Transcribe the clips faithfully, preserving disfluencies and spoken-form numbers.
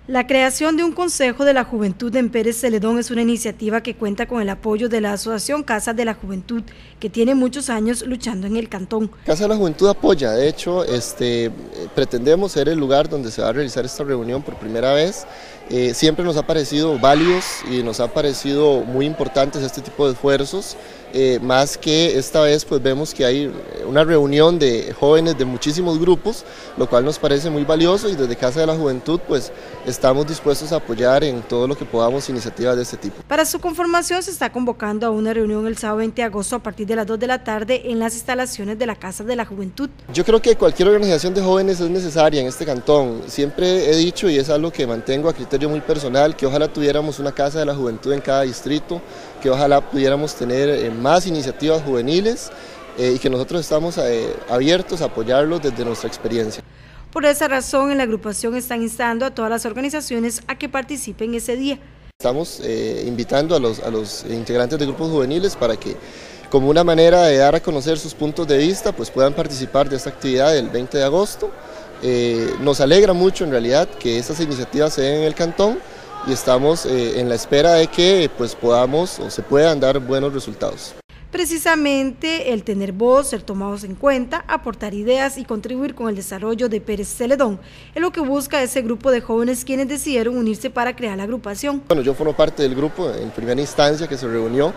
La creación de un Consejo de la Juventud en Pérez Celedón es una iniciativa que cuenta con el apoyo de la Asociación Casa de la Juventud, que tiene muchos años luchando en el cantón. Casa de la Juventud apoya, de hecho, este, pretendemos ser el lugar donde se va a realizar esta reunión por primera vez. Eh, siempre nos ha parecido válidos y nos ha parecido muy importantes este tipo de esfuerzos, eh, más que esta vez pues vemos que hay una reunión de jóvenes de muchísimos grupos, lo cual nos parece muy valioso, y desde Casa de la Juventud pues estamos dispuestos a apoyar en todo lo que podamos iniciativas de este tipo. Para su conformación se está convocando a una reunión el sábado veinte de agosto a partir de las dos de la tarde en las instalaciones de la Casa de la Juventud. Yo creo que cualquier organización de jóvenes es necesaria en este cantón. Siempre he dicho, y es algo que mantengo a criterio muy personal, que ojalá tuviéramos una Casa de la Juventud en cada distrito, que ojalá pudiéramos tener eh, más iniciativas juveniles eh, y que nosotros estamos eh, abiertos a apoyarlos desde nuestra experiencia. Por esa razón, en la agrupación están instando a todas las organizaciones a que participen ese día. Estamos eh, invitando a los, a los integrantes de grupos juveniles para que, como una manera de dar a conocer sus puntos de vista, pues puedan participar de esta actividad del veinte de agosto. Eh, nos alegra mucho en realidad que estas iniciativas se den en el cantón y estamos eh, en la espera de que pues, podamos o se puedan dar buenos resultados. Precisamente el tener voz, ser tomados en cuenta, aportar ideas y contribuir con el desarrollo de Pérez Celedón es lo que busca ese grupo de jóvenes quienes decidieron unirse para crear la agrupación. Bueno, yo formo parte del grupo en primera instancia que se reunió,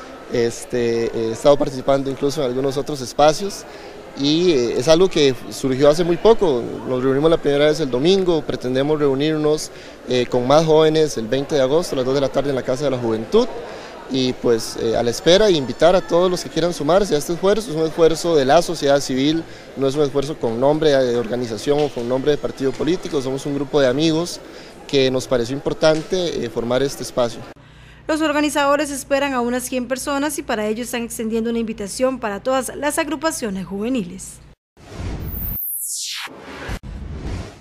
este, he estado participando incluso en algunos otros espacios y es algo que surgió hace muy poco. Nos reunimos la primera vez el domingo, pretendemos reunirnos eh, con más jóvenes el veinte de agosto a las dos de la tarde en la Casa de la Juventud. Y pues eh, a la espera e invitar a todos los que quieran sumarse a este esfuerzo. Es un esfuerzo de la sociedad civil, no es un esfuerzo con nombre de organización o con nombre de partido político, somos un grupo de amigos que nos pareció importante eh, formar este espacio. Los organizadores esperan a unas cien personas y para ello están extendiendo una invitación para todas las agrupaciones juveniles.